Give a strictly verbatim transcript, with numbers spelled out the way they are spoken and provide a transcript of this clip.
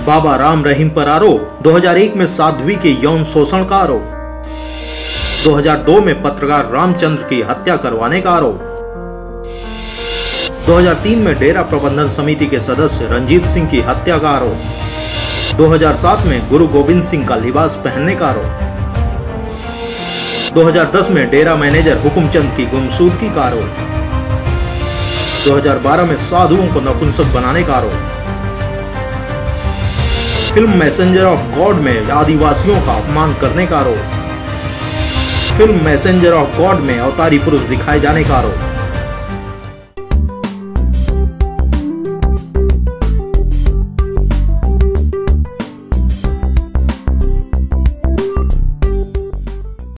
बाबा राम रहीम पर आरोप, दो हज़ार एक में साध्वी के यौन शोषण का आरोप, दो हज़ार दो में पत्रकार रामचंद्र की हत्या करवाने का आरोप, दो हज़ार तीन में डेरा प्रबंधन समिति के सदस्य रंजीत सिंह की हत्या का आरोप, दो हज़ार सात में गुरु गोविंद सिंह का लिबास पहनने का आरोप, दो हज़ार दस में डेरा मैनेजर हुकुमचंद की गुमशुदगी का आरोप, दो हज़ार बारह में साधुओं को नपुंसक बनाने का आरोप, फिल्म मैसेंजर ऑफ गॉड में आदिवासियों का अपमान करने का आरोप, फिल्म मैसेंजर ऑफ गॉड में अवतारी पुरुष दिखाए जाने का आरोप,